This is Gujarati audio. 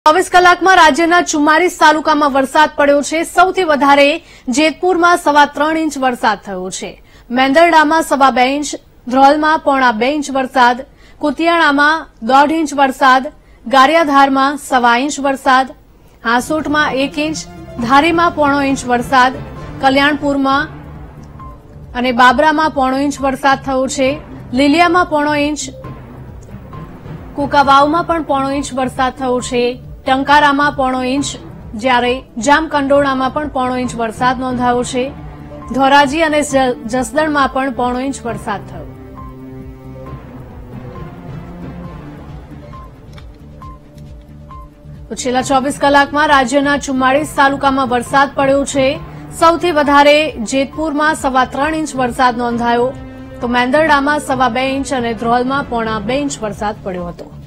24 કલાકમાં રાજ્યના 44 તાલુકામાં વરસાદ પડ્યો છે। સૌથી વધારે જેતપુરમાં 3.25 ઇંચ વરસાદ થયો છે। મેંદરડામાં 2.25 ઇંચ, ધ્રોલમાં 1.25 ઇંચ વરસાદ, કુતિયાણામાં 1.5 ઇંચ વરસાદ, ગારિયાધારમાં 1.25 ઇંચ વરસાદ, હાંસોટમાં 1 ઇંચ, ધારીમાં 0.5 ઇંચ વરસાદ, કલ્યાણપુરમાં અને બાબરામાં 0.5 ઇંચ વરસાદ થયો છે। લીલિયામાં 0.5 ઇંચ, કુકાવાવમાં પણ 0.5 ઇંચ વરસાદ થયો છે। ટંકારામાં 0.5 ઇંચ, જ્યારે જામકંડોરણામાં પણ 0.5 ઇંચ વરસાદ નોંધાયો છે। ધોરાજી અને જસદણમાં પણ 0.5 ઇંચ વરસાદ થયો। તો છેલ્લા 24 કલાકમાં રાજ્યના 44 તાલુકામાં વરસાદ પડ્યો છે। સૌથી વધારે જેતપુરમાં 3.25 ઇંચ વરસાદ નોંધાયો, તો મેંદરડામાં 2.25 ઇંચ અને ધ્રોલમાં 0.25 ઇંચ વરસાદ પડ્યો હતો।